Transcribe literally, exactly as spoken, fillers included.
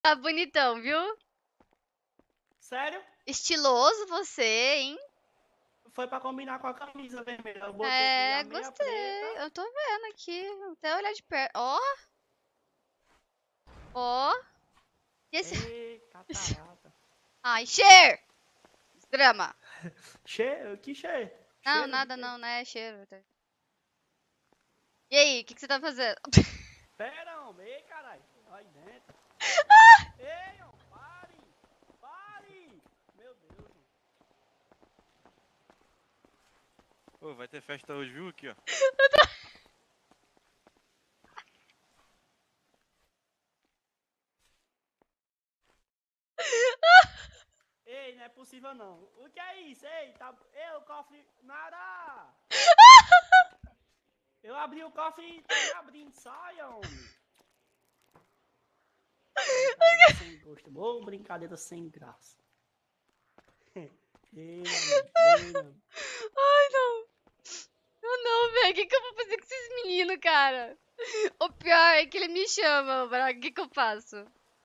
Tá bonitão, viu? Sério? Estiloso você, hein? Foi pra combinar com a camisa vermelha. Eu botei aqui É, a meia gostei. preta. Eu tô vendo aqui. Até olhar de perto. Ó, ó. E esse... Ei, catarata. Ai, cheiro! Drama. Cheiro? Que cheiro? Não, Cheiro de nada quê? não, né? Cheiro. E aí, o que, que você tá fazendo? Pera, homem. Ei, caralho. Aí dentro. Ei, homem. Pare. Pare. Meu Deus, homem. Ô, vai ter festa hoje, viu? Aqui, ó. Ei, não é possível não. O que é isso? Ei, tá... Ei, o cofre... Nada. Eu abri o cofre e tá me abrindo. Saia, homem. Brincadeira sem gosto. Ô, brincadeira sem graça. Ei, meu amigo. Ei, meu amigo. Ai, não. Não, não, velho. O que, que eu vou fazer com esses meninos, cara? O pior é que ele me chama, Braga. O que, que eu faço?